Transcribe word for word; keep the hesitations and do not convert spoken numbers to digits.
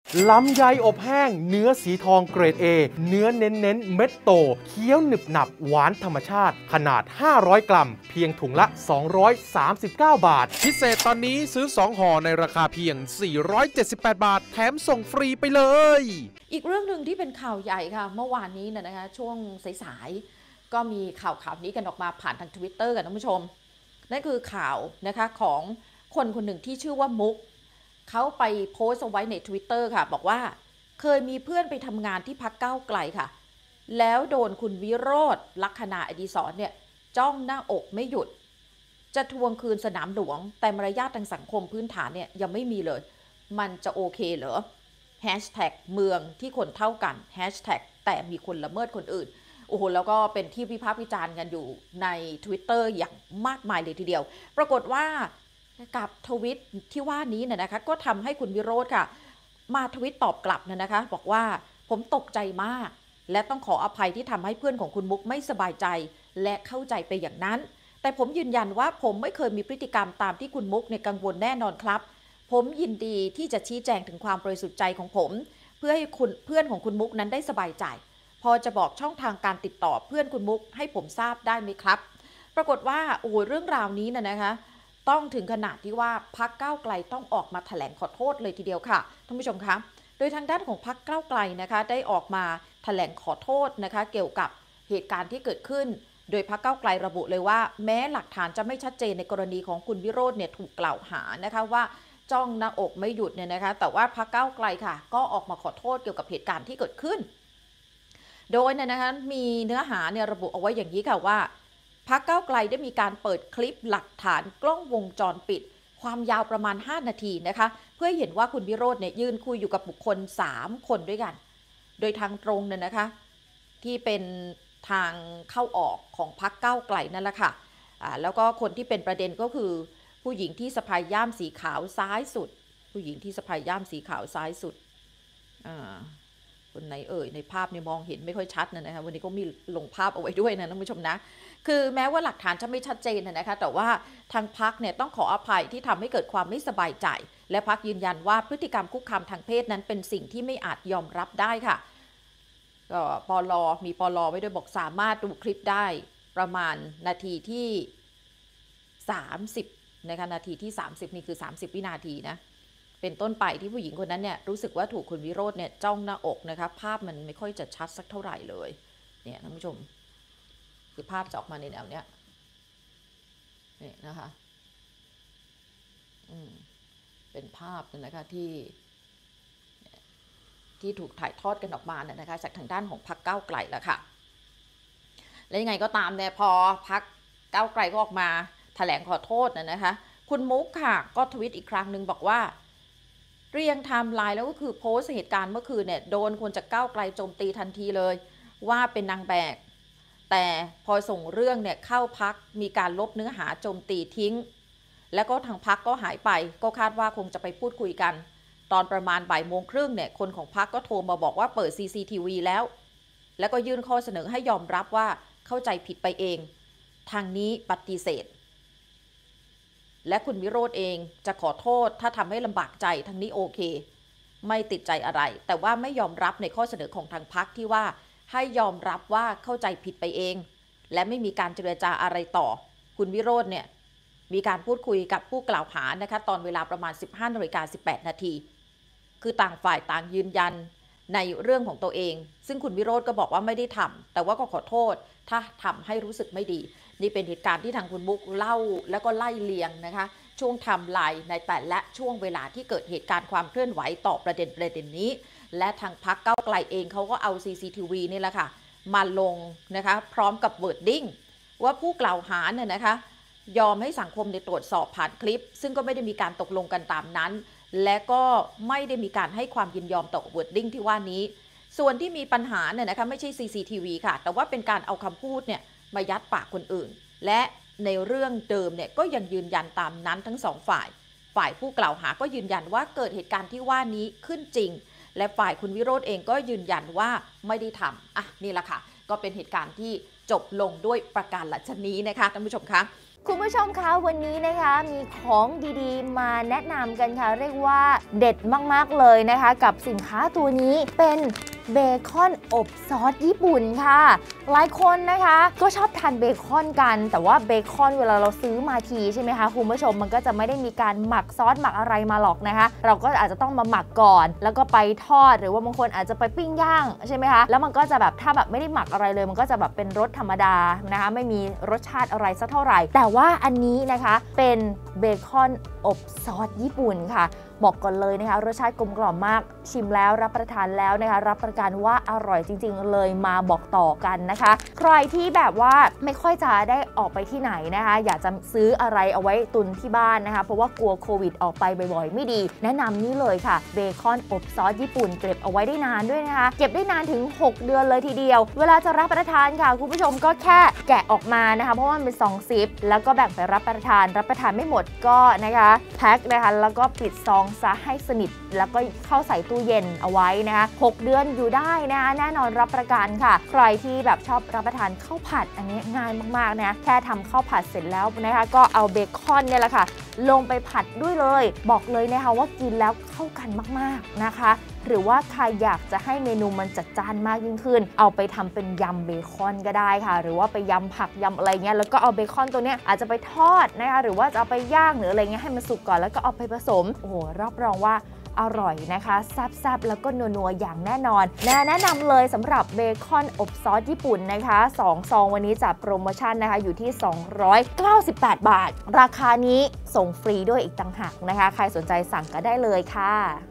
ลำไยอบแห้งเนื้อสีทองเกรด เอ เนื้อเน้นๆเม็ดโตเคี้ยวหนึบหนับหวานธรรมชาติขนาดห้าร้อยกรัมเพียงถุงละสองร้อยสามสิบเก้าบาทพิเศษตอนนี้ซื้อสองห่อในราคาเพียงสี่ร้อยเจ็ดสิบแปดบาทแถมส่งฟรีไปเลยอีกเรื่องหนึ่งที่เป็นข่าวใหญ่ค่ะเมื่อวานนี้นะคะช่วงสายๆก็มีข่าวข่าวนี้กันออกมาผ่านทาง Twitter กันท่านผู้ชมนั่นคือข่าวนะคะของคนคนหนึ่งที่ชื่อว่ามุกเขาไปโพสต์เอาไว้ใน Twitter ค่ะบอกว่าเคยมีเพื่อนไปทำงานที่พรรคก้าวไกลค่ะแล้วโดนคุณวิโรจน์ลักษณะอดิศรเนี่ยจ้องหน้าอกไม่หยุดจะทวงคืนสนามหลวงแต่มารยาททางสังคมพื้นฐานเนี่ยยังไม่มีเลยมันจะโอเคเหรอแฮชแท็กเมืองที่คนเท่ากันแฮชแท็กแต่มีคนละเมิดคนอื่นโอ้โหแล้วก็เป็นที่วิพากษ์วิจารณ์กันอยู่ใน Twitter อย่างมากมายเลยทีเดียวปรากฏว่ากับทวิตที่ว่านี้เนี่ยนะคะก็ทำให้คุณวิโรจน์ค่ะมาทวิตตอบกลับเนี่ยนะคะบอกว่าผมตกใจมากและต้องขออภัยที่ทำให้เพื่อนของคุณมุกไม่สบายใจและเข้าใจไปอย่างนั้นแต่ผมยืนยันว่าผมไม่เคยมีพฤติกรรมตามที่คุณมุกในกังวลแน่นอนครับผมยินดีที่จะชี้แจงถึงความบริสุทธิ์ใจของผมเพื่อให้คุณเพื่อนของคุณมุกนั้นได้สบายใจพอจะบอกช่องทางการติดต่อเพื่อนคุณมุกให้ผมทราบได้ไหมครับปรากฏว่าโอ้เรื่องราวนี้นะนะคะต้องถึงขนาดที่ว่าพรรคก้าวไกลต้องออกมาแถลงขอโทษเลยทีเดียวค่ะท่านผู้ชมคะโดยทางด้านของพรรคก้าวไกลนะคะได้ออกมาแถลงขอโทษนะคะเกี่ยวกับเหตุการณ์ที่เกิดขึ้นโดยพรรคก้าวไกลระบุเลยว่าแม้หลักฐานจะไม่ชัดเจนในกรณีของคุณวิโรจน์เนี่ยถูกกล่าวหานะคะว่าจ้องหน้าอกไม่หยุดเนี่ยนะคะแต่ว่าพรรคก้าวไกลค่ะก็ออกมาขอโทษเกี่ยวกับเหตุการณ์ที่เกิดขึ้นโดยเนี่ยนะคะมีเนื้อหาเนี่ยระบุเอาไว้อย่างนี้ค่ะว่าพรรคก้าวไกลได้มีการเปิดคลิปหลักฐานกล้องวงจรปิดความยาวประมาณห้านาทีนะคะเพื่อเห็นว่าคุณวิโรจน์เนี่ยยืนคุยอยู่กับบุคคลสามคนด้วยกันโดยทางตรงเนี่ยนะคะที่เป็นทางเข้าออกของพรรคก้าวไกลนั่นแหละค่ะอ่าแล้วก็คนที่เป็นประเด็นก็คือผู้หญิงที่สะพายย่ามสีขาวซ้ายสุดผู้หญิงที่สะพายย่ามสีขาวซ้ายสุดอ่าคนไหนเอ่ยในภาพเนี่ยมองเห็นไม่ค่อยชัดนะคะวันนี้ก็มีลงภาพเอาไว้ด้วยนะท่านผู้ชมนะคือแม้ว่าหลักฐานจะไม่ชัดเจนนะคะแต่ว่าทางพรรคเนี่ยต้องขออภัยที่ทำให้เกิดความไม่สบายใจและพรรคยืนยันว่าพฤติกรรมคุกคามทางเพศนั้นเป็นสิ่งที่ไม่อาจยอมรับได้ค่ะก็ปลมีปลไว้ด้วยบอกสามารถดูคลิปได้ประมาณนาทีที่สามสิบนะคะนาทีที่สามสิบนี่คือสามสิบวินาทีนะเป็นต้นไปที่ผู้หญิงคนนั้นเนี่ยรู้สึกว่าถูกคุณวิโรจน์เนี่ยจ้องหน้าอกนะคะภาพมันไม่ค่อยจะชัดสักเท่าไหร่เลยเนี่ยท่านผู้ชมคือภาพจะออกมาในแนวเนี้ยนี่นะคะอืมเป็นภาพนะคะที่ที่ถูกถ่ายทอดกันออกมาเนี่ยนะคะจากทางด้านของพรรคก้าวไกลแล้วค่ะและยังไงก็ตามเนี่ยพอพรรคก้าวไกลก็ออกมาแถลงขอโทษนะนะคะคุณมุกค่ะก็ทวิตอีกครั้งหนึ่งบอกว่าเรียงไทม์ไลน์แล้วก็คือโพสต์เหตุการณ์เมื่อคืนเนี่ยโดนคนจากก้าวไกลโจมตีทันทีเลยว่าเป็นนางแบกแต่พอส่งเรื่องเนี่ยเข้าพักมีการลบเนื้อหาโจมตีทิ้งแล้วก็ทางพักก็หายไปก็คาดว่าคงจะไปพูดคุยกันตอนประมาณบ่ายโมงครึ่งเนี่ยคนของพักก็โทรมาบอกว่าเปิด ซี ซี ที วี แล้วแล้วก็ยื่นข้อเสนอให้ยอมรับว่าเข้าใจผิดไปเองทางนี้ปฏิเสธและคุณวิโรจน์เองจะขอโทษถ้าทำให้ลำบากใจทางนี้โอเคไม่ติดใจอะไรแต่ว่าไม่ยอมรับในข้อเสนอของทางพรรคที่ว่าให้ยอมรับว่าเข้าใจผิดไปเองและไม่มีการเจรจาอะไรต่อคุณวิโรจน์เนี่ยมีการพูดคุยกับผู้กล่าวหานะคะตอนเวลาประมาณ สิบห้านาฬิกาสิบแปดนาทีคือต่างฝ่ายต่างยืนยันในเรื่องของตัวเองซึ่งคุณวิโรจน์ก็บอกว่าไม่ได้ทำแต่ว่าก็ขอโทษถ้าทำให้รู้สึกไม่ดีนี่เป็นเหตุการณ์ที่ทางคุณมุกเล่าแล้วก็ไล่เลียงนะคะช่วงไทม์ไลน์ในแต่ละช่วงเวลาที่เกิดเหตุการณ์ความเคลื่อนไหวต่อประเด็นประเด็นนี้และทางพรรคก้าวไกลเองเขาก็เอา ซี ซี ที วี นี่แหละค่ะมาลงนะคะพร้อมกับเวิร์ดดิ้งว่าผู้กล่าวหาเนี่ยนะคะยอมให้สังคมในตรวจสอบผ่านคลิปซึ่งก็ไม่ได้มีการตกลงกันตามนั้นและก็ไม่ได้มีการให้ความยินยอมต่อเวิร์ดดิ้งที่ว่านี้ส่วนที่มีปัญหาเนี่ยนะคะไม่ใช่ ซี ซี ที วี ค่ะแต่ว่าเป็นการเอาคำพูดเนี่ยมายัดปากคนอื่นและในเรื่องเดิมเนี่ยก็ยังยืนยันตามนั้นทั้งสองฝ่ายฝ่ายผู้กล่าวหาก็ยืนยันว่าเกิดเหตุการณ์ที่ว่านี้ขึ้นจริงและฝ่ายคุณวิโรจน์เองก็ยืนยันว่าไม่ได้ทำอ่ะนี่แหละค่ะก็เป็นเหตุการณ์ที่จบลงด้วยประการฉะนี้นะคะท่านผู้ชมคะคุณผู้ชมคะวันนี้นะคะมีของดีๆมาแนะนำกันค่ะเรียกว่าเด็ดมากๆเลยนะคะกับสินค้าตัวนี้เป็นเบคอนอบซอสญี่ปุ่นค่ะหลายคนนะคะก็ชอบทานเบคอนกันแต่ว่าเบคอนเวลาเราซื้อมาทีใช่ไหมคะคุณผู้ชมมันก็จะไม่ได้มีการหมักซอสหมักอะไรมาหรอกนะคะเราก็อาจจะต้องมาหมักก่อนแล้วก็ไปทอดหรือว่าบางคนอาจจะไปปิ้งย่างใช่ไหมคะแล้วมันก็จะแบบถ้าแบบไม่ได้หมักอะไรเลยมันก็จะแบบเป็นรสธรรมดานะคะไม่มีรสชาติอะไรสักเท่าไหร่แต่ว่าอันนี้นะคะเป็นเบคอนอบซอสญี่ปุ่นค่ะบอกก่อนเลยนะคะรสชาติกลมกล่อมมากชิมแล้วรับประทานแล้วนะคะรับประกันว่าอร่อยจริงๆเลยมาบอกต่อกันนะคะใครที่แบบว่าไม่ค่อยจะได้ออกไปที่ไหนนะคะอยากจะซื้ออะไรเอาไว้ตุนที่บ้านนะคะเพราะว่ากลัวโควิดออกไปบ่อยๆไม่ดีแนะนำนี่เลยค่ะเบคอนอบซอสญี่ปุ่นเก็บเอาไว้ได้นานด้วยนะคะเก็บได้นานถึงหกเดือนเลยทีเดียวเวลาจะรับประทานค่ะคุณผู้ชมก็แค่แกะออกมานะคะเพราะว่ามันเป็นซองซิปแล้วก็แบ่งไปรับประทานรับประทานไม่หมดก็นะคะแพ็คนะคะแล้วก็ปิดซองซะให้สนิทแล้วก็เข้าใส่ตู้เย็นเอาไว้นะคะหกเดือนอยู่ได้นะคะแน่นอนรับประกันค่ะใครที่แบบชอบรับประทานข้าวผัดอันนี้ง่ายมากๆนะแค่ทำข้าวผัดเสร็จแล้วนะคะก็เอาเบคอนเนี่ยแหละค่ะลงไปผัดด้วยเลยบอกเลยนะคะว่ากินแล้วเข้ากันมากๆนะคะหรือว่าใครอยากจะให้เมนูมันจัดจ้านมากยิ่งขึ้นเอาไปทำเป็นยำเบคอนก็ได้ค่ะหรือว่าไปยำผักยำอะไรเงี้ยแล้วก็เอาเบคอนตัวเนี้ยอาจจะไปทอดนะคะหรือว่าจะเอาไปย่างหรืออะไรเงี้ยให้มันสุกก่อนแล้วก็เอาไปผสมโอ้โหรับรองว่าอร่อยนะคะแซ่บๆแล้วก็นัวๆอย่างแน่นอนแนะนำเลยสำหรับเบคอนอบซอสญี่ปุ่นนะคะสองซองวันนี้จัดโปรโมชั่นนะคะอยู่ที่สองร้อยเก้าสิบแปดบาทราคานี้ส่งฟรีด้วยอีกต่างหากนะคะใครสนใจสั่งก็ได้เลยค่ะ